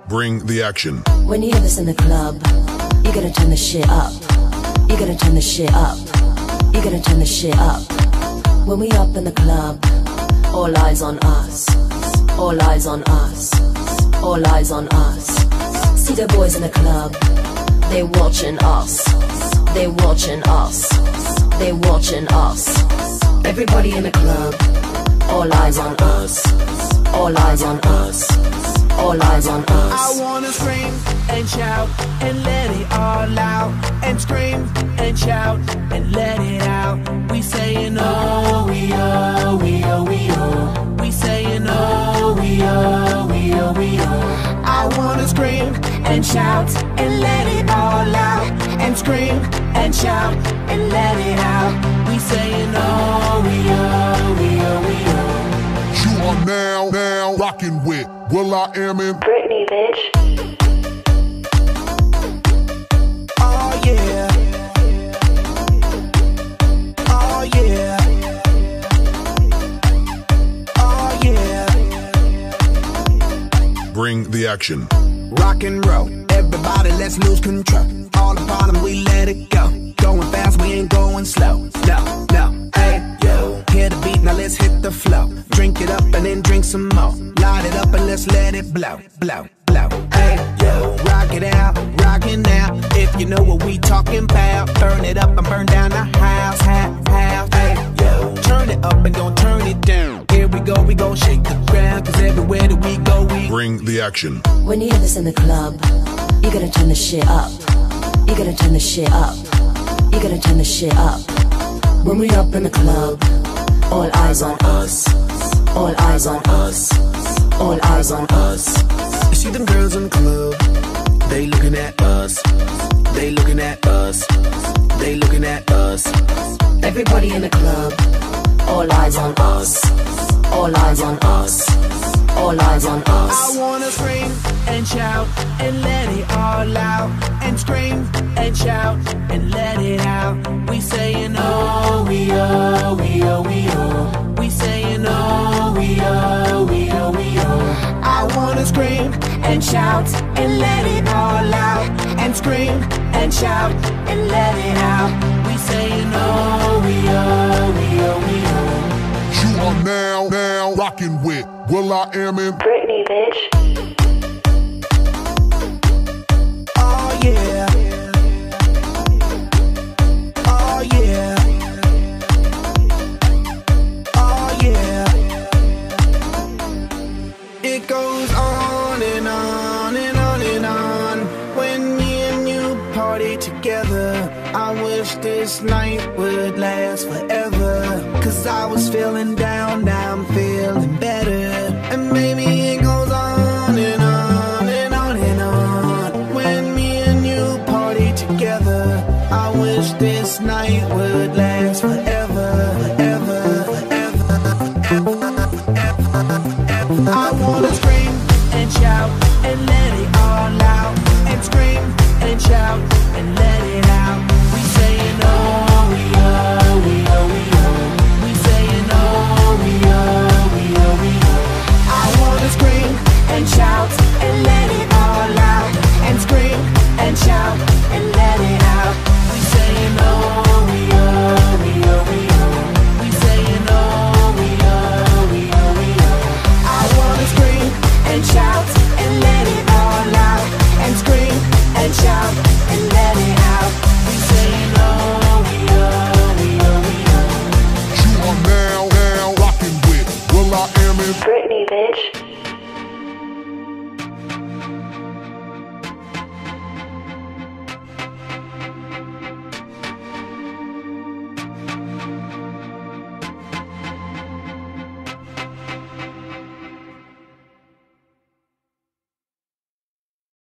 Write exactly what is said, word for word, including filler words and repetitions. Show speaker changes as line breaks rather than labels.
Bring the action.
When you hear this in the club, you gotta turn the shit up. You gotta turn the shit up. You gotta turn the shit up. When we up in the club, all eyes on us. All eyes on us. All eyes on us. See the boys in the club, they watching us. They watching us. They watching us. Everybody in the club, all eyes on us. All eyes on us. All eyes on us.
I wanna scream and shout and let it all out. And scream and shout and let it out. We saying oh, we oh, we oh, we oh. We saying oh, we oh, we oh, we oh. I wanna scream and shout and let it all out. And scream and shout and let it out. We saying oh, we oh, we oh, we oh.
You are now, now rocking with Will I Am in
Britney, bitch.
Oh yeah. Oh yeah. Oh yeah.
Bring the action.
Rock and roll, everybody let's lose control. All the bottom we let it go. Going fast, we ain't going slow. No, no, hey, yo. Hear the beat, now let's hit the flow. Drink it up and then drink some more. Light it up and let's let it blow, blow, blow. Hey, yo. Rock it out, rock it now. If you know what we talking about, burn it up and burn down the house, house, house. Hey, yo. Turn it up and don't turn it down. Here we go, we gon' shake the ground. Cause everywhere that we go, we
Bring the action.
When you hear this in the club, you gotta turn the shit up. You gotta turn the shit up. You gotta turn the shit up. When we up in the club, all eyes on us. All eyes on us. All eyes on us.
You see them girls in the club, they looking at us. They looking at us. They looking at us.
Everybody in the club, all eyes on us. All eyes on us. All eyes on us.
I wanna scream and shout and let it all out. And scream and shout and let it out. We saying oh, we oh, we oh, we oh. We saying oh, we oh, we oh, we oh. I wanna scream and shout and let it all out. And scream and shout and let it out. We saying oh, we oh, we oh, we oh.
You are now, now rocking with Will I Am in
Britney, bitch.
Oh yeah. Oh yeah. Oh yeah. It goes on and on and on and on. When me and you party together, I wish this night would last forever. Cause I was feeling down, now I'm feeling better.